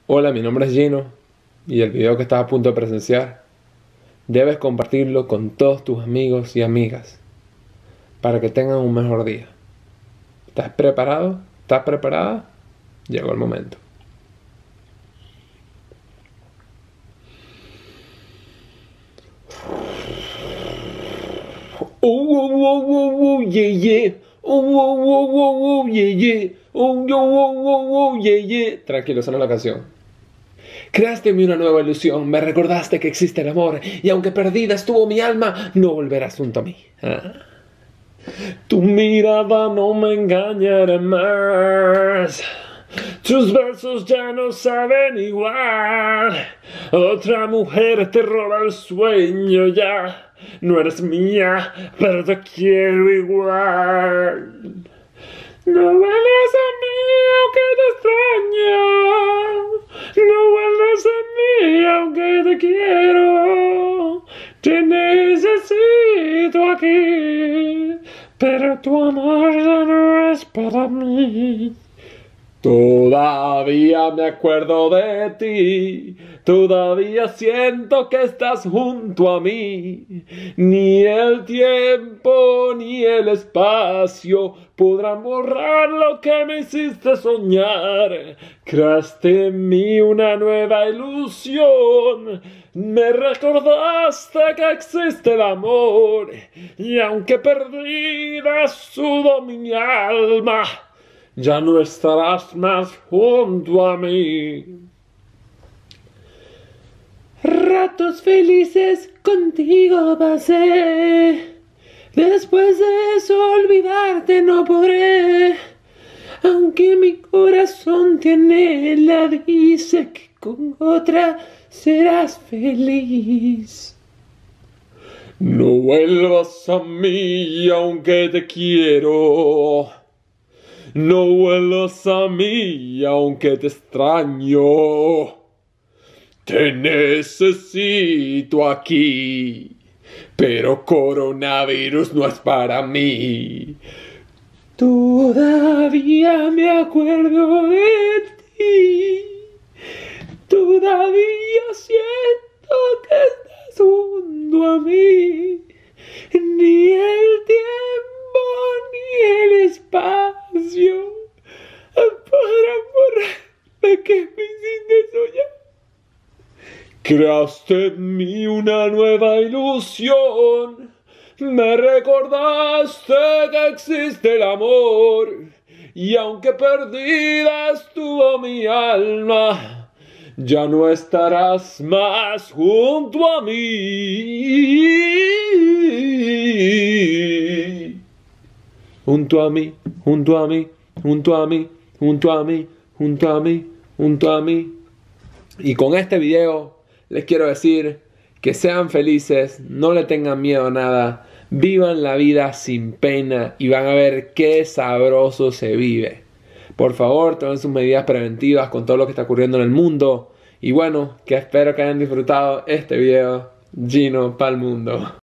Hola, mi nombre es Gino y el video que estás a punto de presenciar debes compartirlo con todos tus amigos y amigas para que tengan un mejor día. ¿Estás preparado? ¿Estás preparada? Llegó el momento. Yeah, yeah. Yeah, yeah. Yeah, yeah. Tranquilo, esa no es la canción. Creaste en mí una nueva ilusión, me recordaste que existe el amor, y aunque perdida estuvo mi alma, no volverás junto a mí. Tu mirada no me engañará más. Tus versos ya no saben igual. Otra mujer te roba el sueño ya. No eres mía, pero te quiero igual. No vuelvas a mí aunque te extraño. No vuelvas a mí aunque te quiero. Te necesito aquí, pero tu amor ya no es para mí. Todavía me acuerdo de ti, todavía siento que estás junto a mí. Ni el tiempo ni el espacio podrán borrar lo que me hiciste soñar. Creaste en mí una nueva ilusión, me recordaste que existe el amor, y aunque perdida sudo mi alma, ya no estarás más junto a mí. Ratos felices contigo pasé, después de eso olvidarte no podré. Aunque mi corazón te anhela, dice que con otra serás feliz. No vuelvas a mí aunque te quiero. No vuelvas a mí aunque te extraño. Te necesito aquí, pero coronavirus no es para mí. Todavía me acuerdo de ti. Todavía siento que estás junto a mí. Ni el tiempo ni el espacio podrán borrar lo que me hiciste soñar. Creaste en mí una nueva ilusión, me recordaste que existe el amor, y aunque perdida estuvo mi alma, ya no estarás más junto a mí. Junto a mí, junto a mí, junto a mí, junto a mí, junto a mí, junto a mí. Y con este video les quiero decir que sean felices, no le tengan miedo a nada, vivan la vida sin pena y van a ver qué sabroso se vive. Por favor, tomen sus medidas preventivas con todo lo que está ocurriendo en el mundo. Y bueno, que espero que hayan disfrutado este video. Gino pa'l mundo.